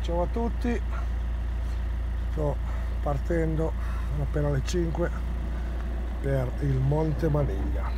Ciao a tutti, sto partendo appena alle 5 per il Monte Maniglia.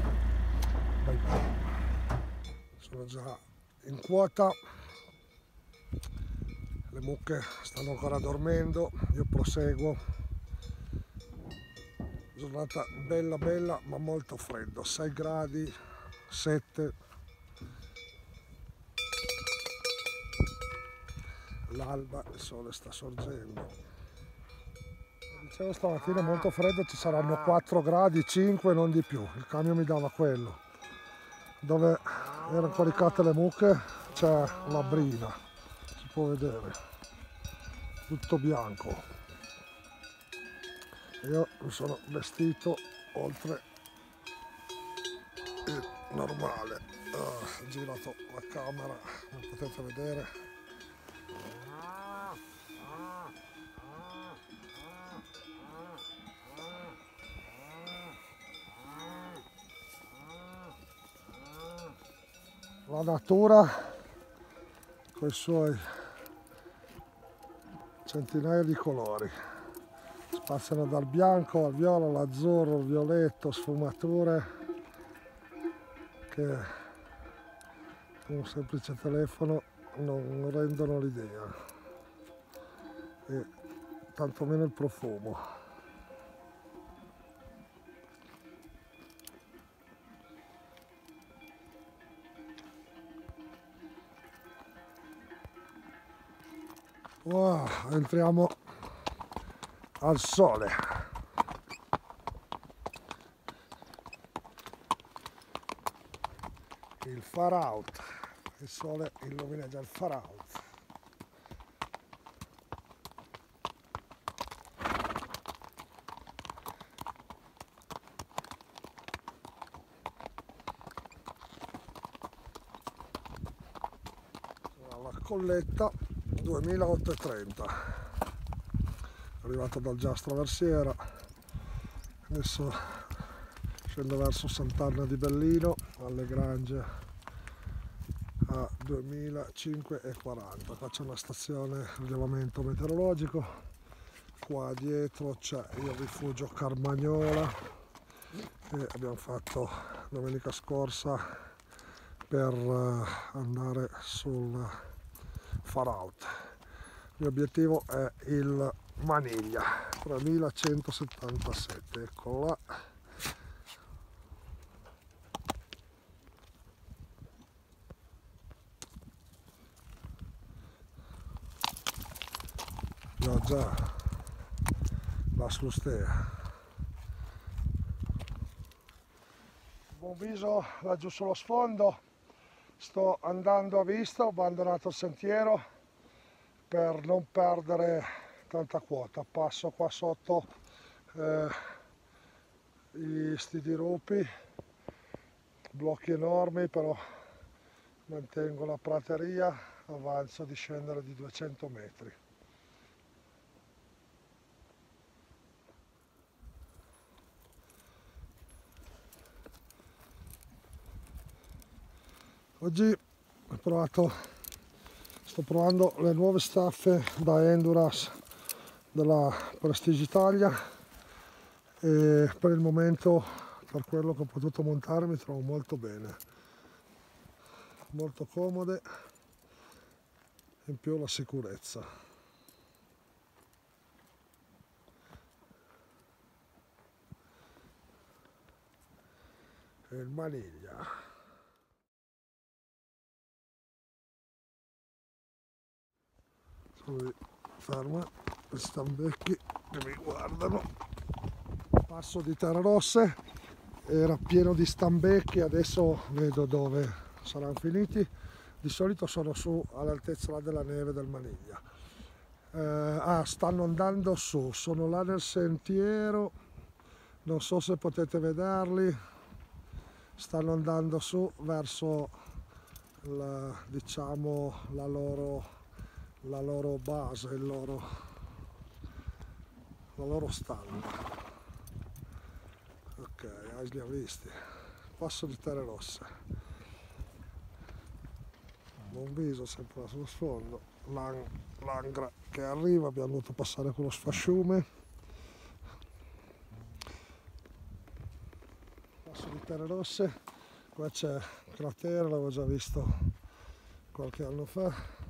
Sono già in quota, le mucche stanno ancora dormendo, io proseguo. Giornata bella bella ma molto freddo, 6 gradi, 7. L'alba, il sole sta sorgendo. Dicevo stamattina è molto freddo, ci saranno 4 gradi, 5, non di più. Il camion mi dava quello. Dove erano caricate le mucche c'è la brina, si può vedere, tutto bianco. Io mi sono vestito oltre il normale. Ho girato la camera, come potete vedere. La natura con i suoi centinaia di colori spaziano dal bianco al viola, all'azzurro, al violetto, sfumature che con un semplice telefono non rendono l'idea, e tantomeno il profumo. Wow, entriamo al sole. Il far out, il sole illumina già il far out. La colletta 2830, arrivato dal Giastro Versiera, adesso scendo verso Sant'Anna di Bellino alle Grange a 2540. Qua c'è una stazione rilevamento meteorologico, qua dietro c'è il rifugio Carmagnola che abbiamo fatto domenica scorsa per andare sul far out. Il mio obiettivo è il Maniglia 3177, eccolo là. Ho già la slustea. Buon viso laggiù sullo sfondo, sto andando a vista, ho abbandonato il sentiero per non perdere tanta quota. Passo qua sotto sti dirupi, blocchi enormi, però mantengo la prateria, avanzo di scendere di 200 metri. Oggi sto provando le nuove staffe da Endurance della Prestige Italia e per il momento, per quello che ho potuto montare, mi trovo molto bene, molto comode, in più la sicurezza. E il Maniglia. Sono ferma, gli stambecchi che mi guardano. Passo di terre rosse, era pieno di stambecchi, adesso vedo dove saranno finiti. Di solito sono su all'altezza della neve del Maniglia. Stanno andando su, sono là nel sentiero, non so se potete vederli, stanno andando su verso diciamo la loro base, la loro stalla. Ok, li ha visti. Passo di terre rosse. Buon viso sempre sullo sfondo. l'angra che arriva, abbiamo dovuto passare con lo sfasciume. Passo di terre rosse, qua c'è il cratere, l'avevo già visto qualche anno fa,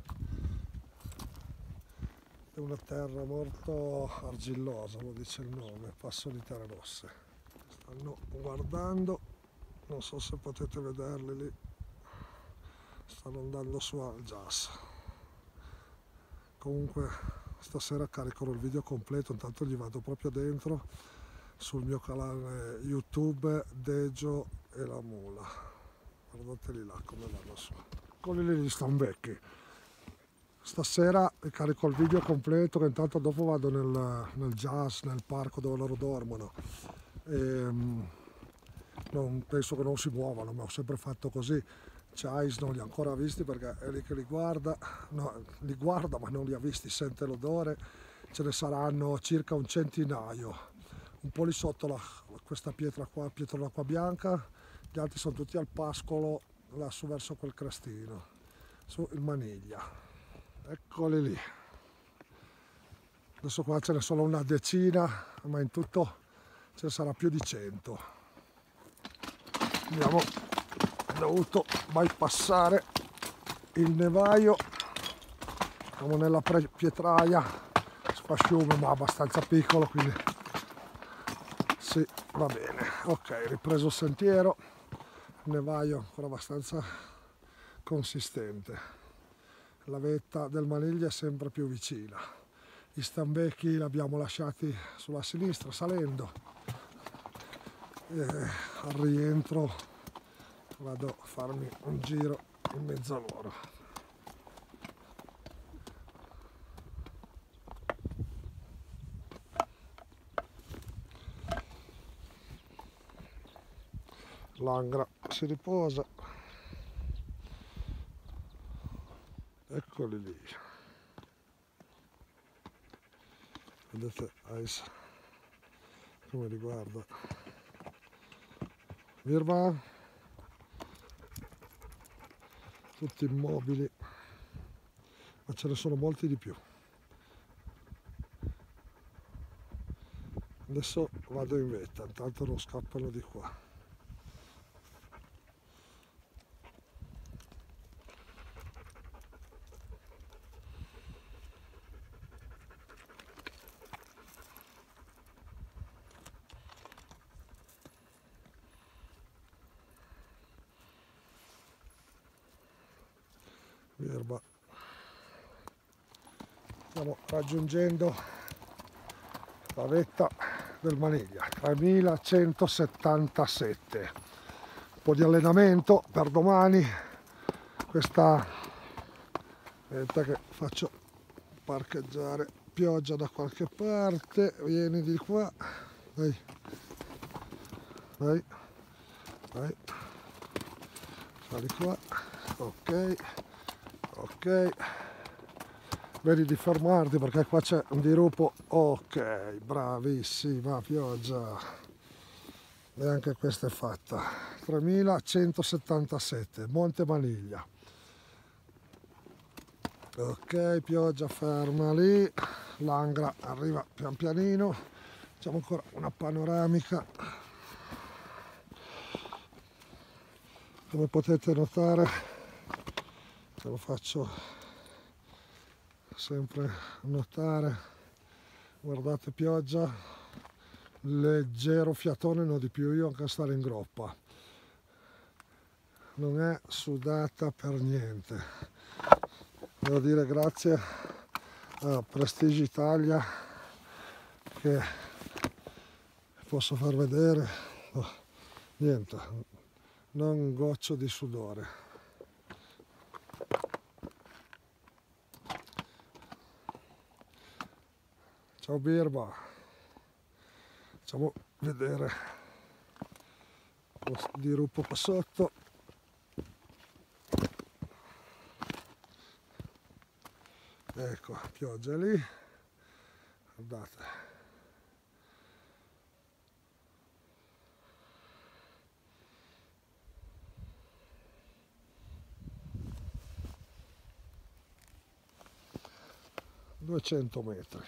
è una terra molto argillosa, lo dice il nome, passo di terre rosse. Stanno guardando, non so se potete vederli lì, stanno andando su al Jas. Comunque stasera caricherò il video completo, intanto gli vado proprio dentro sul mio canale YouTube Deggio e la Mula. Guardateli là come vanno su. Quelli lì stanno vecchi. Stasera carico il video completo, che intanto dopo vado nel Jas, nel parco dove loro dormono. Non, penso che non si muovano, ma ho sempre fatto così. Chais non li ha ancora visti perché è lì che li guarda, no, li guarda ma non li ha visti, sente l'odore. Ce ne saranno circa un centinaio, un po' lì sotto questa pietra qua, pietrolacqua bianca, gli altri sono tutti al pascolo là su verso quel crestino, su il Maniglia. Eccoli lì. Adesso qua ce ne sono una decina, ma in tutto ce ne sarà più di 100. Abbiamo dovuto bypassare il nevaio, siamo nella pietraia, sfasciume ma abbastanza piccolo, quindi sì, va bene. Ok, ripreso il sentiero, il nevaio ancora abbastanza consistente, la vetta del Maniglia è sempre più vicina, gli stambecchi li abbiamo lasciati sulla sinistra salendo, al rientro vado a farmi un giro in mezzo a loro. L'angra si riposa, eccoli lì, vedete Ice come li guarda. Virma, tutti immobili, ma ce ne sono molti di più. Adesso vado in vetta, intanto non scappano di qua. Virba. Stiamo raggiungendo la vetta del Maniglia, 3177. Un po' di allenamento per domani, questa vetta che faccio parcheggiare, pioggia da qualche parte, vieni di qua, dai, dai, dai, sali qua, ok, ok. Vedi di fermarti perché qua c'è un dirupo. Ok, bravissima, pioggia. E anche questa è fatta. 3177, Monte Maniglia. Ok, pioggia ferma lì. L'angra arriva pian pianino. Facciamo ancora una panoramica. Come potete notare, ce lo faccio sempre notare, guardate, pioggia, leggero fiatone, non di più, io anche a stare in groppa, non è sudata per niente. Devo dire grazie a Prestige Italia che posso far vedere, niente, non un goccio di sudore. Ciao Birba, facciamo vedere lo dirupo qua sotto. Ecco, pioggia lì, guardate. 200 metri.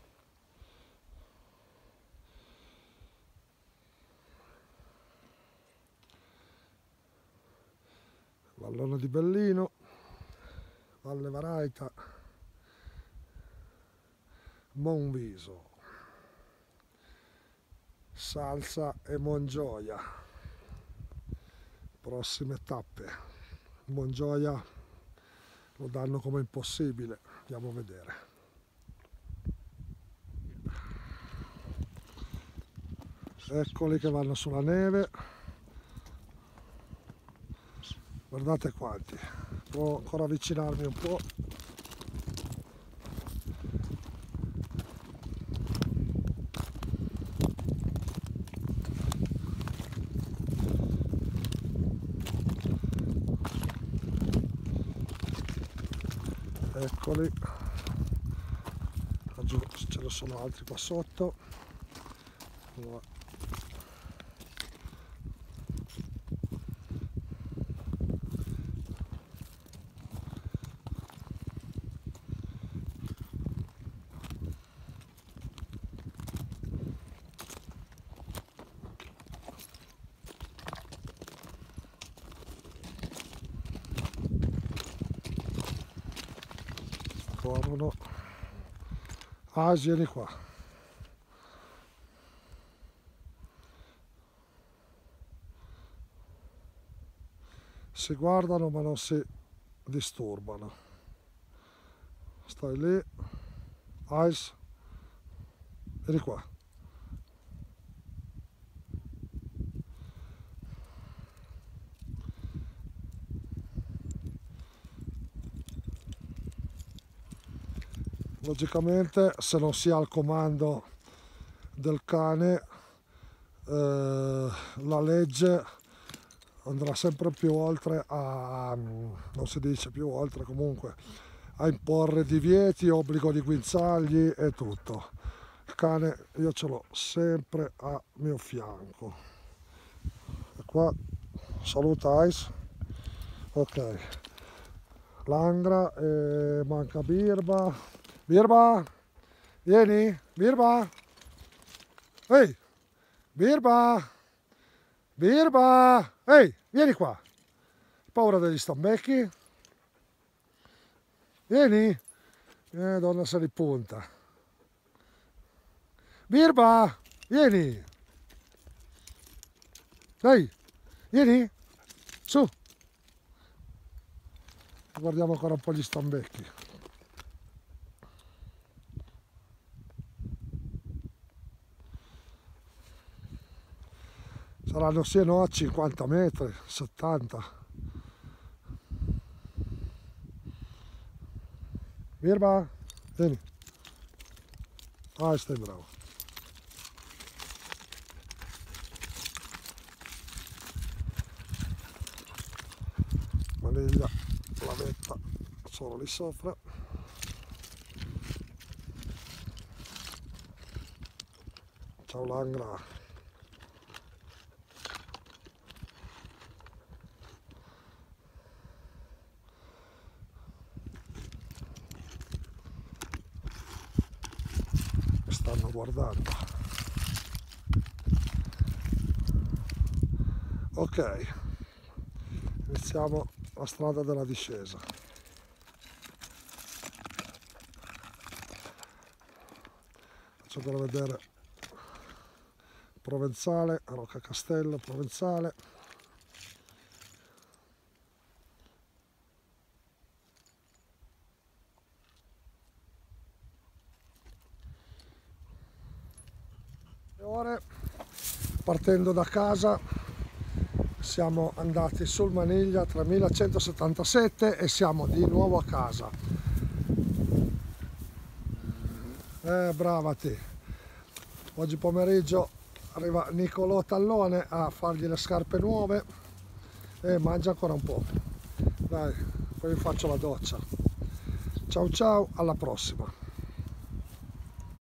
Vallone di Bellino, Valle Varaita, Monviso, Salsa e Mongioia. Prossime tappe. Mongioia lo danno come impossibile, andiamo a vedere. Eccoli che vanno sulla neve. Guardate quanti. Provo ancora a avvicinarmi un po'. Eccoli. Laggiù ce ne sono altri qua sotto. Corrono. Vieni qua. Si guardano ma non si disturbano. Stai lì. Ice. Vieni qua. Logicamente se non si ha il comando del cane la legge andrà sempre più oltre a, non si dice più oltre, comunque a imporre divieti, obbligo di guinzagli e tutto. Il cane io ce l'ho sempre a mio fianco. E qua saluta Ice. Ok, Langra e manca Birba. Birba, vieni, Birba, ehi, Birba, Birba, ehi, vieni qua, paura degli stambecchi, vieni, donna se li punta, Birba, vieni, ehi, vieni, su, guardiamo ancora un po' gli stambecchi. Saranno sì e no a 50 metri, 70. Birba, vieni. Stai bravo. Maniglia, la vetta solo lì sopra. Ciao Langra. Stanno guardando. Ok, iniziamo la strada della discesa. Faccio ancora vedere Provenzale, Rocca Castello, Provenzale. Ore, partendo da casa siamo andati sul Maniglia 3177 e siamo di nuovo a casa. Brava te. Oggi pomeriggio arriva Nicolò Tallone a fargli le scarpe nuove e mangia ancora un po'. Dai, poi vi faccio la doccia. Ciao ciao, alla prossima.